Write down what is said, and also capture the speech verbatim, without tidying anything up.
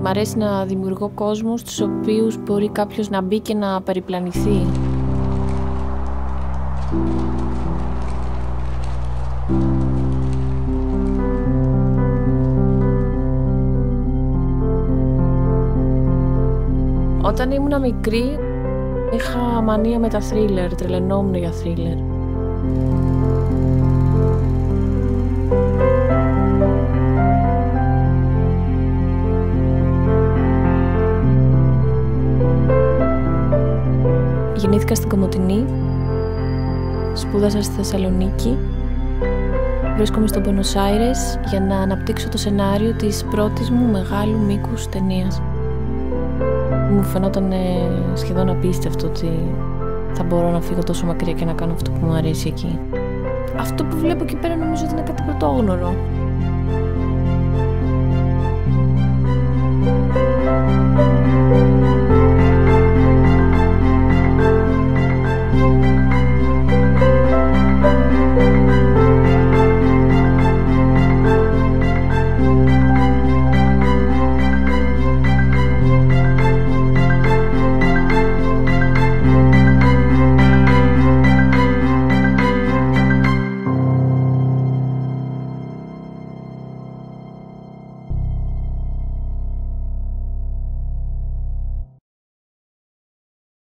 Μ' αρέσει να δημιουργώ κόσμους στους οποίους μπορεί κάποιος να μπει και να περιπλανηθεί. Όταν ήμουν μικρή, είχα μανία με τα θρίλερ, τρελαινόμουν για θρίλερ. Γεννήθηκα στην Κομοτηνή, σπούδασα στη Θεσσαλονίκη, βρίσκομαι στο Onassis για να αναπτύξω το σενάριο της πρώτης μου μεγάλου μήκους ταινίας. Μου φαινόταν σχεδόν απίστευτο ότι θα μπορώ να φύγω τόσο μακριά και να κάνω αυτό που μου αρέσει εκεί. Αυτό που βλέπω εκεί πέρα νομίζω ότι είναι κάτι πρωτόγνωρο.